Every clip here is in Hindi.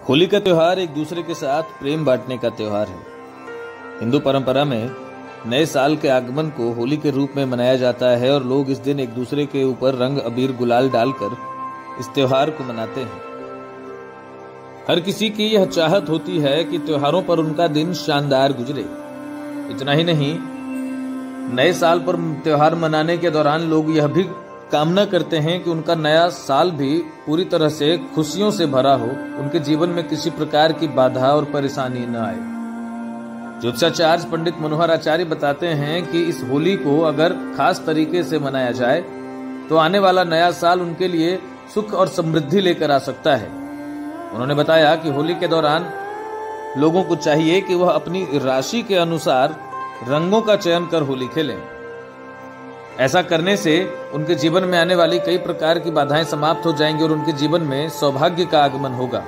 होली का त्योहार एक दूसरे के साथ प्रेम बांटने का त्योहार है। हिंदू परंपरा में नए साल के आगमन को होली के रूप में मनाया जाता है और लोग इस दिन एक दूसरे के ऊपर रंग अबीर गुलाल डालकर इस त्योहार को मनाते हैं। हर किसी की यह चाहत होती है कि त्योहारों पर उनका दिन शानदार गुजरे। इतना ही नहीं, नए साल पर त्योहार मनाने के दौरान लोग यह भी कामना करते हैं कि उनका नया साल भी पूरी तरह से खुशियों से भरा हो, उनके जीवन में किसी प्रकार की बाधा और परेशानी न आए। ज्योतिषाचार्य पंडित मनोहर आचार्य बताते हैं कि इस होली को अगर खास तरीके से मनाया जाए तो आने वाला नया साल उनके लिए सुख और समृद्धि लेकर आ सकता है। उन्होंने बताया कि होली के दौरान लोगों को चाहिए कि वह अपनी राशि के अनुसार रंगों का चयन कर होली खेलें। ऐसा करने से उनके जीवन में आने वाली कई प्रकार की बाधाएं समाप्त हो जाएंगी और उनके जीवन में सौभाग्य का आगमन होगा।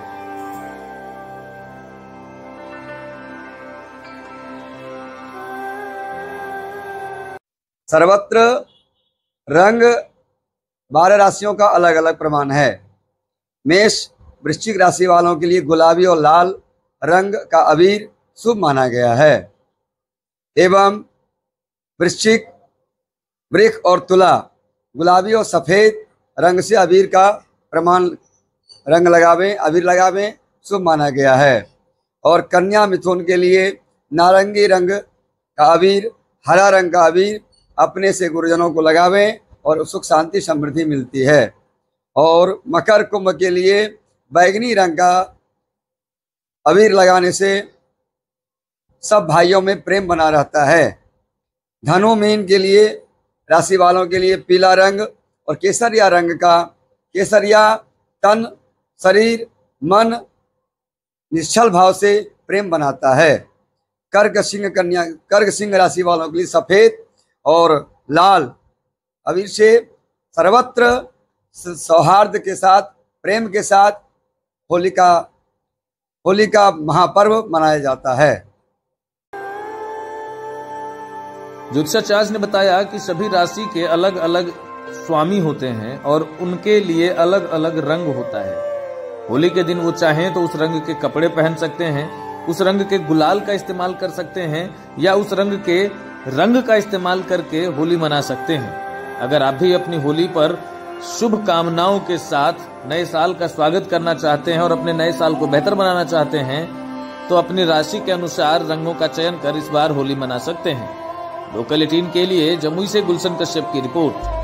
सर्वत्र रंग 12 राशियों का अलग अलग प्रमाण है। मेष वृश्चिक राशि वालों के लिए गुलाबी और लाल रंग का अबीर शुभ माना गया है एवं वृश्चिक, वृक और तुला गुलाबी और सफेद रंग से अबीर का प्रमाण अबीर लगावें शुभ माना गया है। और कन्या मिथुन के लिए नारंगी रंग का अबीर, हरा रंग का अबीर अपने से गुरुजनों को लगावें और सुख शांति समृद्धि मिलती है। और मकर कुंभ के लिए बैगनी रंग का अबीर लगाने से सब भाइयों में प्रेम बना रहता है। धनु मीन के लिए राशि वालों के लिए पीला रंग और केसरिया रंग का केसरिया तन, शरीर, मन निश्चल भाव से प्रेम बनाता है। कर्क सिंह राशि वालों के लिए सफेद और लाल अबीर से सर्वत्र सौहार्द के साथ, प्रेम के साथ होली का महापर्व मनाया जाता है। ज्योतिषाचार्य ने बताया कि सभी राशि के अलग अलग स्वामी होते हैं और उनके लिए अलग अलग रंग होता है। होली के दिन वो चाहें तो उस रंग के कपड़े पहन सकते हैं, उस रंग के गुलाल का इस्तेमाल कर सकते हैं या उस रंग के रंग का इस्तेमाल करके होली मना सकते हैं। अगर आप भी अपनी होली पर शुभ कामनाओं के साथ नए साल का स्वागत करना चाहते हैं और अपने नए साल को बेहतर बनाना चाहते हैं तो अपनी राशि के अनुसार रंगों का चयन कर इस बार होली मना सकते हैं। लोकल 18 के लिए जमुई से गुलशन कश्यप की रिपोर्ट।